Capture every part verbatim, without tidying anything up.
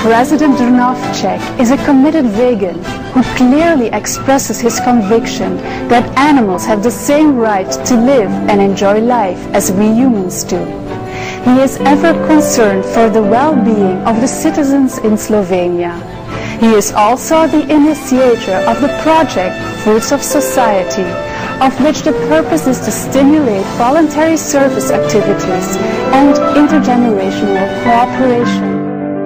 President Drnovšek is a committed vegan who clearly expresses his conviction that animals have the same right to live and enjoy life as we humans do. He is ever concerned for the well-being of the citizens in Slovenia. He is also the initiator of the project Fruits of Society, of which the purpose is to stimulate voluntary service activities and intergenerational cooperation.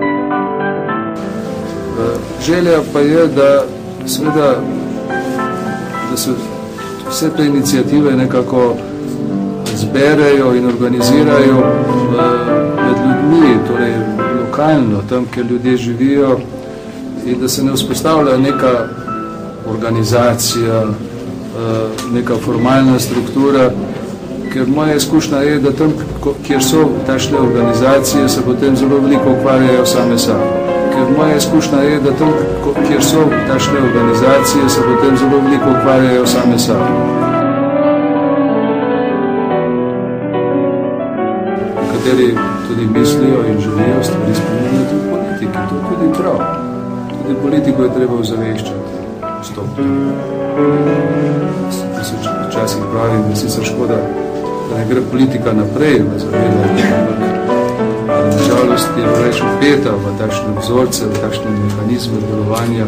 Želja pa je, da, seveda, da se vse te inicijative nekako zberejo in organizirajo med ljudmi, torej lokalno, tam, kjer ljudje živijo, in da se ne vzpostavlja neka organizacija, neka formalna struktura, ker moja izkušnja je, da tam, kjer so takšne organizacije, se potem zelo veliko ukvarjajo same same. Ker moja izkušnja je, da tam, kjer so takšne organizacije, se potem zelo veliko ukvarjajo same same. Kateri tudi mislijo in želijo stvari spremeniti v politiki. To je tudi prav. Tudi politiko je treba ozaveščati. Stop. Včasih pravim, da sicer škoda, da ne gre politika naprej v zavedanje, ampak nažalost je preveč upeta v takšne vzorce, v takšne mehanizme delovanja,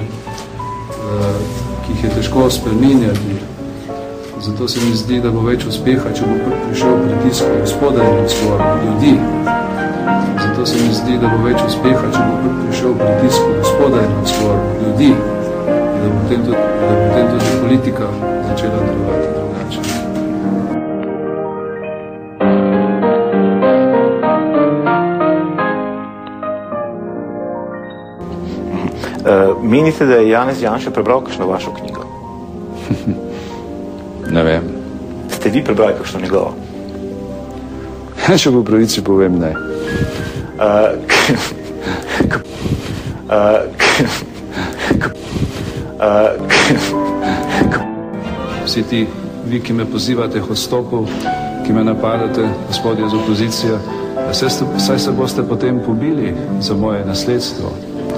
ki jih je težko spreminjati. Zato se mi zdi, da bo več uspeha, če bo prišel pritisk od spodaj navzgor, ljudi. Zato se mi zdi, da bo več uspeha, če bo prišel pritisk od spodaj navzgor, ljudi. Da bo potem tudi, da bo potem tudi politika začela delovati drugače. Uh, menite, da je Janez Janša prebral kakšno vašo knjigo? Ne vem. Ste vi prebrali kakšno njegovo? Če po pravici povem, ne. Uh, k, uh, k, k, Vsi ti, vi, ki me pozivate k odstopu, ki me napadate, gospodje z opozicije, saj se boste potem pobili za moje nasledstvo.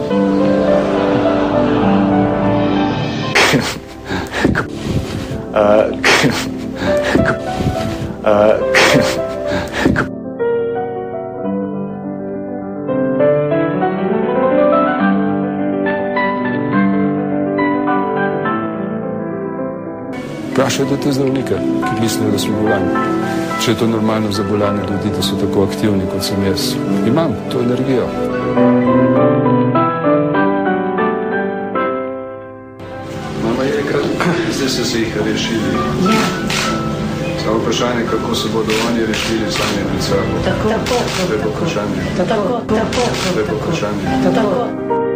Vprašajte te zdravnike, ki mislijo, da smo bolani. Če je to normalno za bolane ljudi, da so tako aktivni, kot sem jaz. Imam to energijo. Mama je rekla, zdaj ste se jih rešili. Ja. Samo vprašanje, kako se bodo oni rešili sami med sabo. Tako, tako, to je pa vprašanje. Tako, tako, to je pa vprašanje. Tako.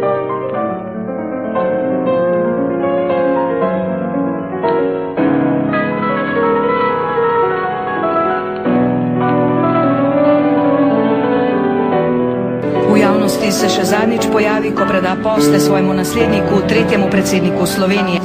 Se še zadnjič pojavi, ko preda posle svojemu nasledniku, tretjemu predsedniku Slovenije.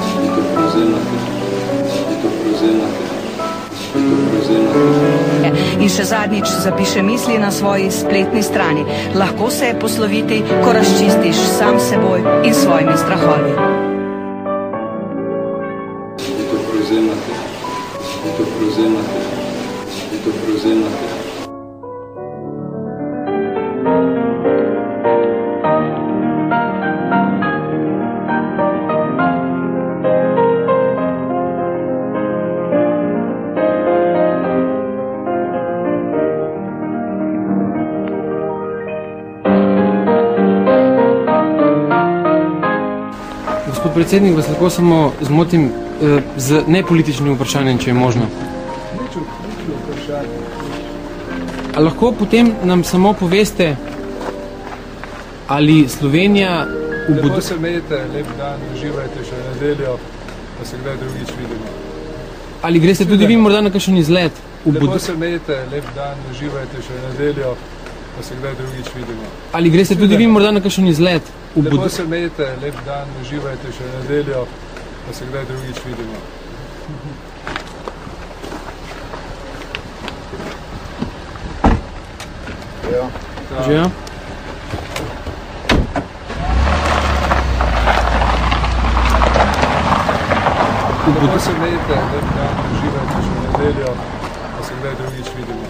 In še zadnjič zapiše misli na svoji spletni strani. Lahko se je posloviti, ko razčistiš sam seboj in svojimi strahovi. Vi to prevzemate, vi to prevzemate, vi to prevzemate. Predsednik, vas lahko samo zmotim eh, z nepolitičnim vprašanjem, če je možno. A lahko potem nam samo poveste, ali Slovenija... Lepo se imejte, lep dan, uživajte še nedeljo, pa se kdaj drugič vidimo. Ali greste tudi vi morda na kakšen izlet? Lepo se imejte, lep dan, uživajte še nedeljo, pa se kdaj drugič vidimo. Ali greste tudi vi morda na kakšen izlet? Lepo se imejte, lep dan, uživajte še nedeljo, pa se kdaj drugič vidimo. Živijo. Lepo se imejte, lep dan, uživajte še v nedeljo, pa se kdaj drugič vidimo.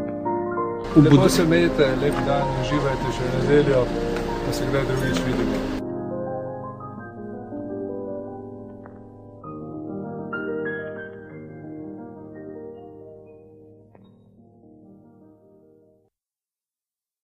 Lepo se imejte, lep dan, uživajte še v nedeljo, pa se kdaj drugič vidimo.